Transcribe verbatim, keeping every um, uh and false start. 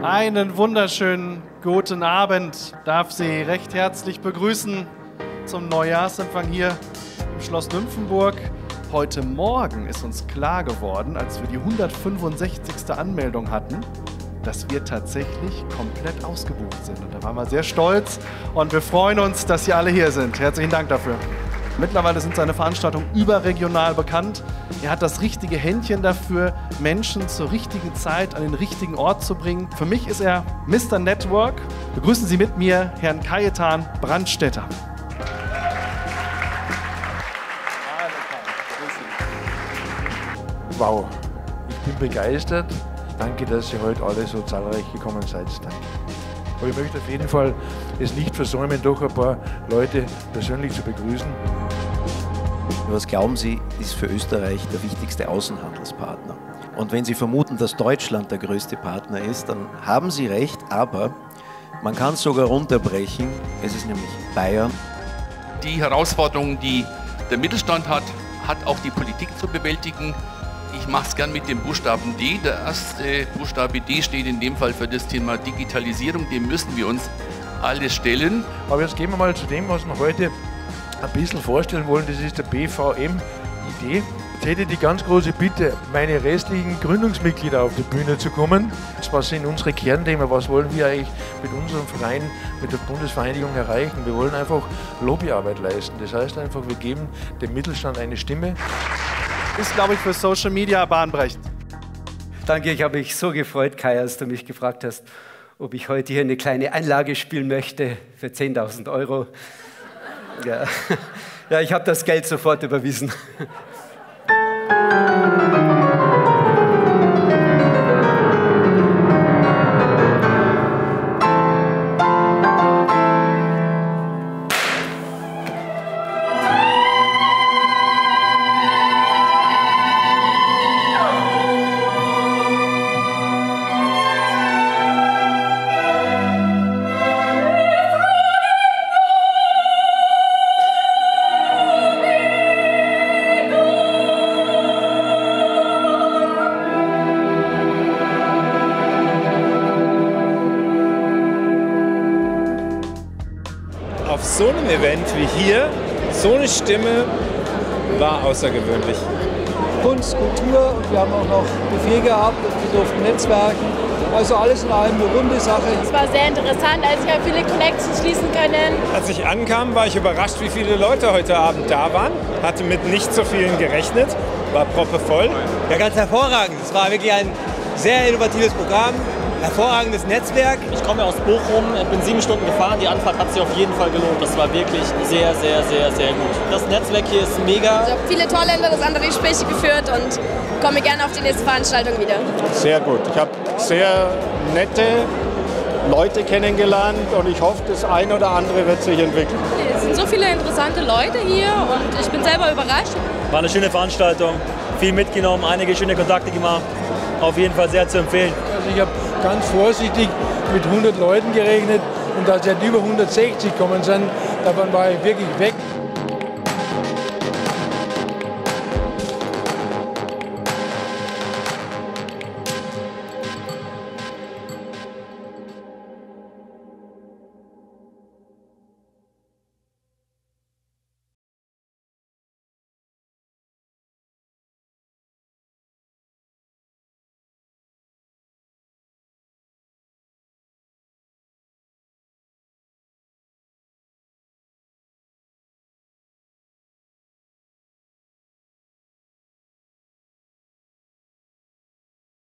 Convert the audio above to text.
Einen wunderschönen guten Abend. Darf Sie recht herzlich begrüßen zum Neujahrsempfang hier im Schloss Nymphenburg. Heute Morgen ist uns klar geworden, als wir die hundertfünfundsechzigste Anmeldung hatten, dass wir tatsächlich komplett ausgebucht sind. Und da waren wir sehr stolz und wir freuen uns, dass Sie alle hier sind. Herzlichen Dank dafür. Mittlerweile sind seine Veranstaltungen überregional bekannt. Er hat das richtige Händchen dafür, Menschen zur richtigen Zeit an den richtigen Ort zu bringen. Für mich ist er Mister Network. Begrüßen Sie mit mir Herrn Kajetan Brandstätter. Wow, ich bin begeistert. Danke, dass ihr heute alle so zahlreich gekommen seid. Danke. Aber ich möchte auf jeden Fall es nicht versäumen, doch ein paar Leute persönlich zu begrüßen. Was glauben Sie, ist für Österreich der wichtigste Außenhandelspartner? Und wenn Sie vermuten, dass Deutschland der größte Partner ist, dann haben Sie recht, aber man kann es sogar runterbrechen. Es ist nämlich Bayern. Die Herausforderungen, die der Mittelstand hat, hat auch die Politik zu bewältigen. Ich mache es gern mit dem Buchstaben D. Der erste Buchstabe D steht in dem Fall für das Thema Digitalisierung. Dem müssen wir uns alle stellen. Aber jetzt gehen wir mal zu dem, was wir heute ein bisschen vorstellen wollen. Das ist der B V M-I D. Jetzt hätte ich die ganz große Bitte, meine restlichen Gründungsmitglieder auf die Bühne zu kommen. Was sind unsere Kernthemen? Was wollen wir eigentlich mit unserem Verein, mit der Bundesvereinigung erreichen? Wir wollen einfach Lobbyarbeit leisten. Das heißt einfach, wir geben dem Mittelstand eine Stimme. Ist, glaube ich, für Social Media bahnbrechend. Danke, ich habe mich so gefreut, Kai, als du mich gefragt hast, ob ich heute hier eine kleine Einlage spielen möchte für zehntausend Euro. Ja, ja, ich habe das Geld sofort überwiesen. Auf so einem Event wie hier, so eine Stimme war außergewöhnlich. Kunst, Kultur und wir haben auch noch Buffet gehabt und wir durften netzwerken. Also alles in allem eine runde Sache. Es war sehr interessant, also ich habe viele Connections schließen können. Als ich ankam, war ich überrascht, wie viele Leute heute Abend da waren. Hatte mit nicht so vielen gerechnet, war proppevoll. Ja, ganz hervorragend. Es war wirklich ein sehr innovatives Programm. Hervorragendes Netzwerk. Ich komme aus Bochum, bin sieben Stunden gefahren. Die Anfahrt hat sich auf jeden Fall gelohnt. Das war wirklich sehr, sehr, sehr, sehr gut. Das Netzwerk hier ist mega. Ich habe viele tolle interessante Gespräche geführt und komme gerne auf die nächste Veranstaltung wieder. Sehr gut. Ich habe sehr nette Leute kennengelernt und ich hoffe, das eine oder andere wird sich entwickeln. Es sind so viele interessante Leute hier und ich bin selber überrascht. War eine schöne Veranstaltung, viel mitgenommen, einige schöne Kontakte gemacht. Auf jeden Fall sehr zu empfehlen. Also ich habe ganz vorsichtig mit hundert Leuten gerechnet und dass jetzt über hundertsechzig kommen sind, davon war ich wirklich weg.